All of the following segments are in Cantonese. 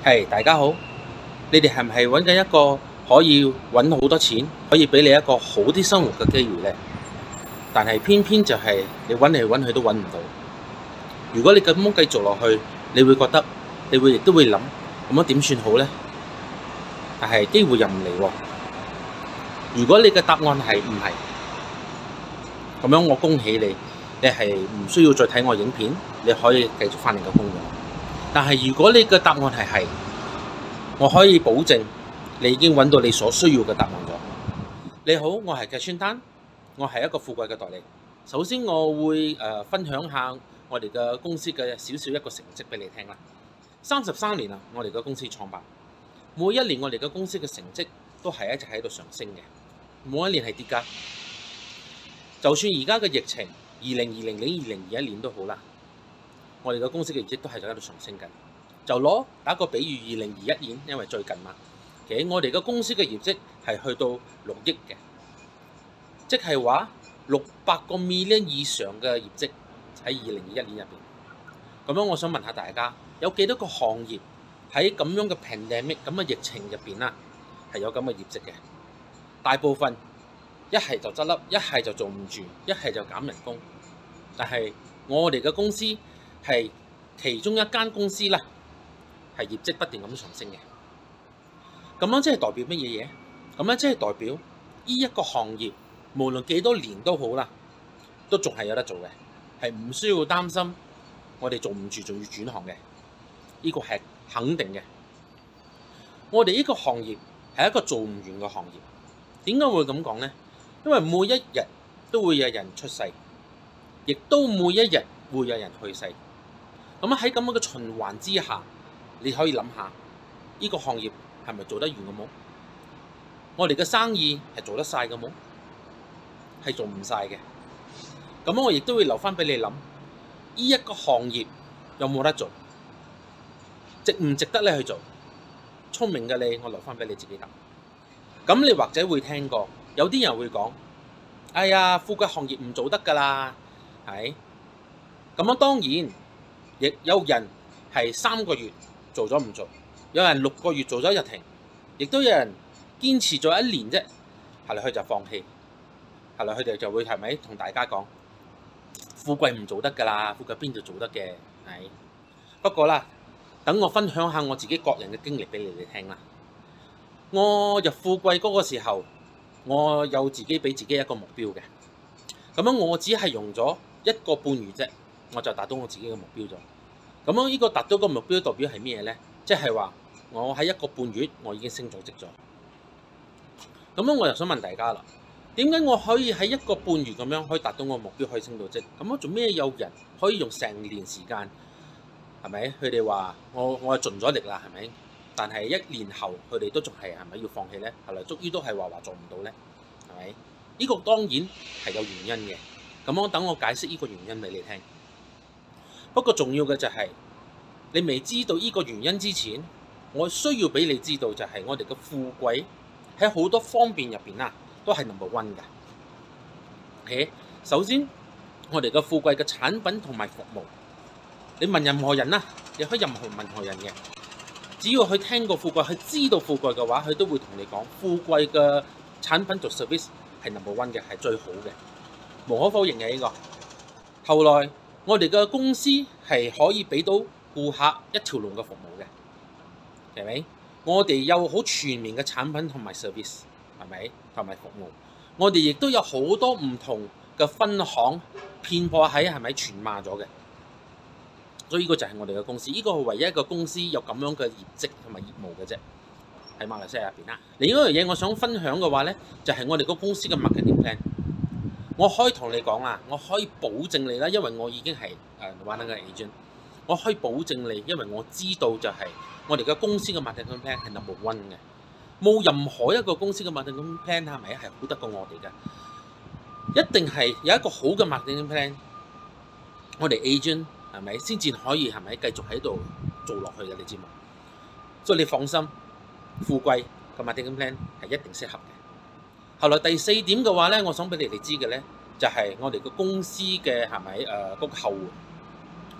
係，大家好，你哋係唔係揾緊一個可以揾好多錢，可以俾你一個好啲生活嘅機會呢？但係偏偏就係你揾嚟揾去都揾唔到。如果你咁樣繼續落去，你會覺得，亦都會諗，咁樣點算好呢？但係機會又唔嚟喎。如果你嘅答案係唔係，咁樣我恭喜你，你係唔需要再睇我影片，你可以繼續返你嘅工作。但係如果你嘅答案係，我可以保證你已經揾到你所需要嘅答案咗。你好，我係 Cassian Tan，我係一個富貴嘅代理。首先我會分享下我哋嘅公司嘅少少一個成績俾你聽啦。33年啦，我哋嘅公司創辦，每一年我哋嘅公司嘅成績都係一直喺度上升嘅，冇一年係跌㗎。就算而家嘅疫情2020年、2021年都好啦，我哋嘅公司嘅業績都係喺度上升緊。就打個比喻，2021年，因為最近嘛，其實我哋嘅公司嘅業績係去到6億嘅，即係話600個 million 以上嘅業績喺2021年入邊。咁樣我想問下大家，有幾多個行業喺咁樣嘅 pandemic 咁嘅疫情入邊啦，係有咁嘅業績嘅？大部分一係就執笠，一係就做唔住，一係就減人工。但係我哋嘅公司係其中一間公司啦，係業績不斷咁上升嘅。咁樣即係代表乜嘢嘢？咁樣即係代表呢一個行業無論幾多年都好啦，都仲係有得做嘅，係唔需要擔心我哋做唔住仲要轉行嘅。呢個係肯定嘅。我哋呢個行業係一個做唔完嘅行業。點解會咁講呢？因為每一日都會有人出世，亦都每一日會有人去世。咁喺咁樣嘅循環之下，你可以諗下，呢個行業係咪做得完嘅冇？我哋嘅生意係做得晒嘅冇？係做唔晒嘅。咁我亦都會留翻俾你諗，呢一個行業有冇得做？值唔值得你去做？聰明嘅你，我留翻俾你自己答。咁你或者會聽過，有啲人會講：哎呀，富貴行業唔做得㗎啦，係。咁樣當然，亦有人係3個月做咗唔做，有人6個月做咗一停，亦都有人堅持咗1年啫，後來佢就放棄，後來佢哋就會係咪同大家講：富貴唔做得㗎啦，富貴邊度做得嘅？係。不過啦，等我分享下我自己個人嘅經歷俾你哋聽啦。我入富貴嗰個時候，我有自己俾自己一個目標嘅。咁樣我只係用咗1個半月啫，我就達到我自己嘅目標咗。咁樣呢個達到個目標代表係咩嘢呢？即係話我喺1個半月我已經升咗職咗。咁樣我就想問大家啦，點解我可以喺1個半月咁樣可以達到我目標，可以升到職？咁樣做咩有人可以用成年時間？係咪？佢哋話我係盡咗力啦，係咪？但係1年後佢哋都仲係咪要放棄呢？後來終於都係話做唔到呢？係咪？呢個當然係有原因嘅。咁樣等我解釋呢個原因俾你聽。不過重要嘅就係你未知道呢個原因之前，我需要俾你知道就係我哋嘅富貴喺好多方面入邊啦，都係 number one 嘅。OK， 首先我哋嘅富貴嘅產品同埋服務，你問任何人啦，你可以問任何人嘅，只要佢聽過富貴，佢知道富貴嘅話，佢都會同你講富貴嘅產品做 service 係 number one 嘅，係最好嘅，無可否認嘅呢個。後來我哋嘅公司係可以俾到顧客一條龍嘅服務嘅，係咪？我哋有好全面嘅產品同埋 service， 係咪？同埋服務，我哋亦都有好多唔同嘅分行遍佈喺係咪全馬咗嘅。所以呢個就係我哋嘅公司，呢個係唯一一個公司有咁樣嘅業績同埋業務嘅啫，喺馬來西亞入邊啦。另一樣嘢我想分享嘅話呢，就係我哋個公司嘅 marketing plan。我可以同你講啊，我可以保證你啦，因為我已經係Nirvana嘅 agent， 我可以保證你，因為我知道就係我哋嘅公司嘅 marketing plan 係 number one 嘅，冇任何一個公司嘅 marketing plan 係咪係好得過我哋嘅？一定係有一個好嘅 marketing plan， 我哋 agent 係咪先至可以係咪繼續喺度做落去嘅？你知嘛？所以你放心，富貴嘅 marketing plan 係一定適合嘅。後來第4點嘅話咧，我想俾你哋知嘅咧，就係我哋個公司嘅係咪嗰個後援。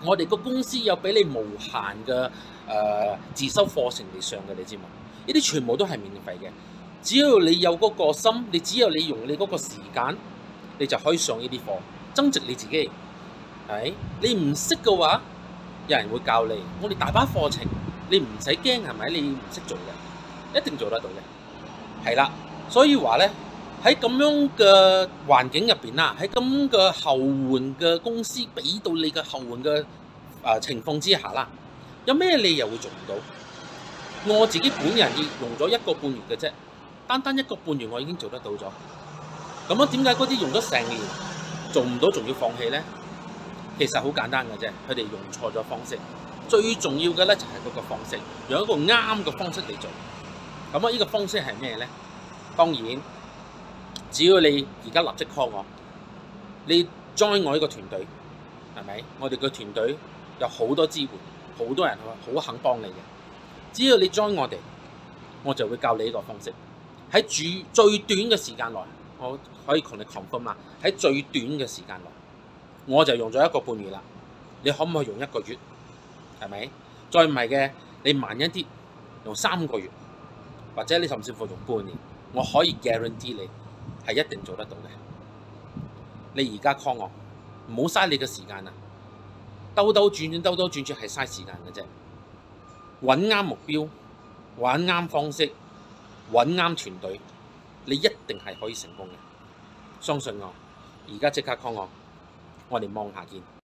我哋個公司有俾你無限嘅自修課程嚟上嘅，你知嘛？呢啲全部都係免費嘅，只要你有嗰個心，只要你用你嗰個時間，你就可以上呢啲課，增值你自己。係你唔識嘅話，有人會教你。我哋大把課程，你唔使驚係咪？你唔識做嘅，一定做得到嘅。係啦，所以話咧，喺咁樣嘅環境入邊啦，喺咁嘅後援嘅公司俾到你嘅後援嘅情況之下啦，有咩理由會做唔到？我自己本人亦用咗1個半月嘅啫，單1個半月我已經做得到咗。咁樣點解嗰啲用咗成年做唔到，仲要放棄呢？其實好簡單嘅啫，佢哋用錯咗方式。最重要嘅咧就係嗰個方式，用一個啱嘅方式嚟做。咁啊，呢個方式係咩呢？當然，只要你而家立即 call 我，你 join 我呢個團隊，係咪？我哋個團隊有好多支援，好多人好肯幫你嘅。只要你 join 我哋，我就會教你呢個方式。喺最短嘅時間內，我可以同你 confirm 啦。喺最短嘅時間內，我就用咗1個半月啦。你可唔可以用1個月？係咪？再唔係嘅，你慢一啲，用3個月，或者你甚至乎用半年，我可以 guarantee 你係一定做得到嘅。你而家 call 我，唔好嘥你嘅時間啊！兜兜轉轉係嘥時間嘅啫。揾啱目標，揾啱方式，揾啱團隊，你一定係可以成功嘅。相信我，而家即刻 call 我，我哋望下見。